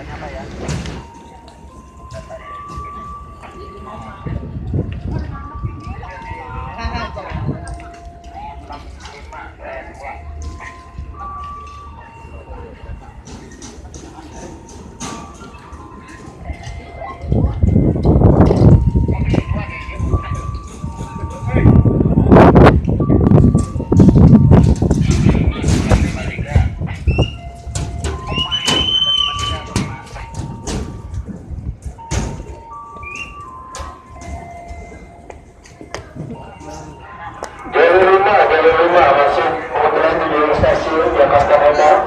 datanya Pak ya. Jalur 5 masuk kemudian tujuan stasiun Jakarta Kota.